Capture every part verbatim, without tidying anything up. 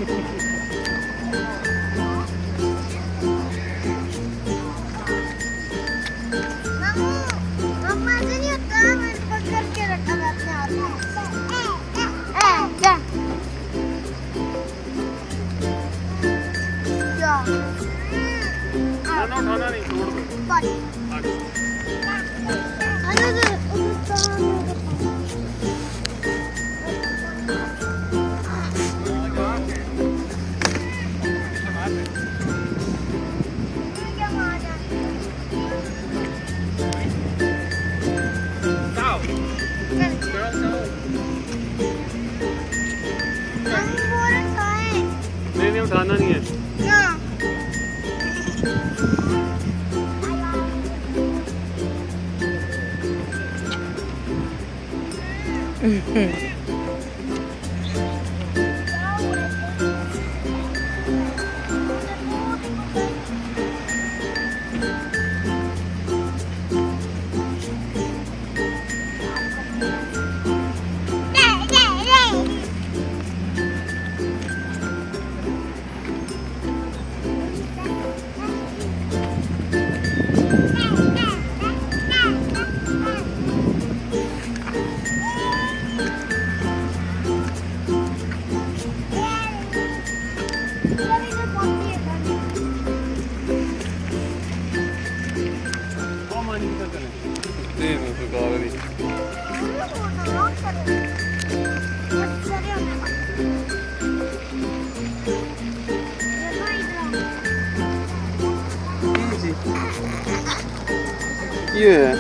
उठाना नहीं, छोड़ दो। नहीं नहीं उठाना नहीं है। Yeah.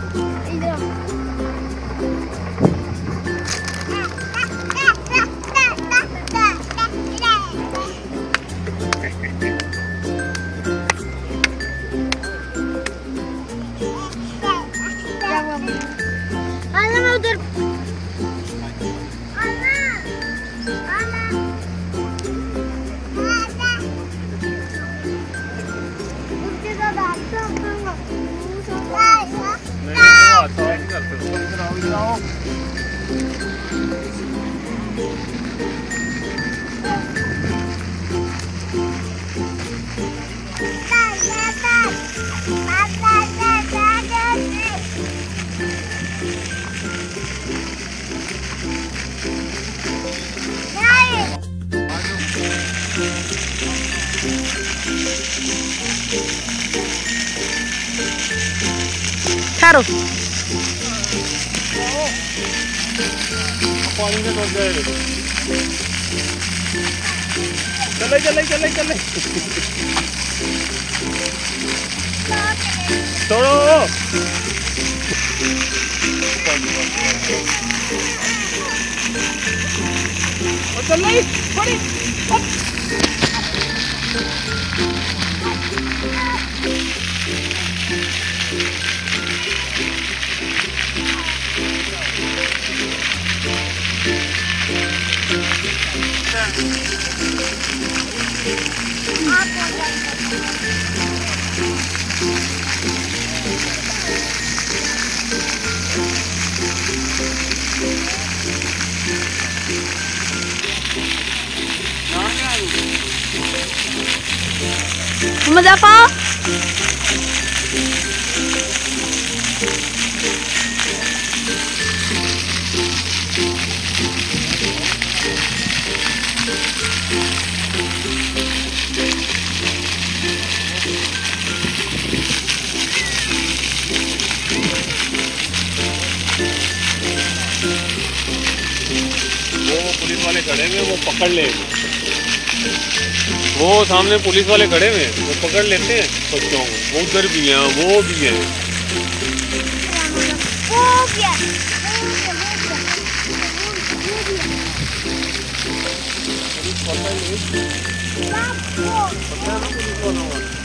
Claro. पानी में डूब गए। चले चले चले चले। छोड़ो। और चल नहीं बड़ी। Muhmmad Huzaifa. वो पुलिस वाले खड़े हुए वो पकड़ ले। वो सामने पुलिस वाले खड़े हुए वो पकड़ लेते हैं बच्चों को। वो उधर भी हैं वो भी हैं। पता है ना पुलिस वालों का।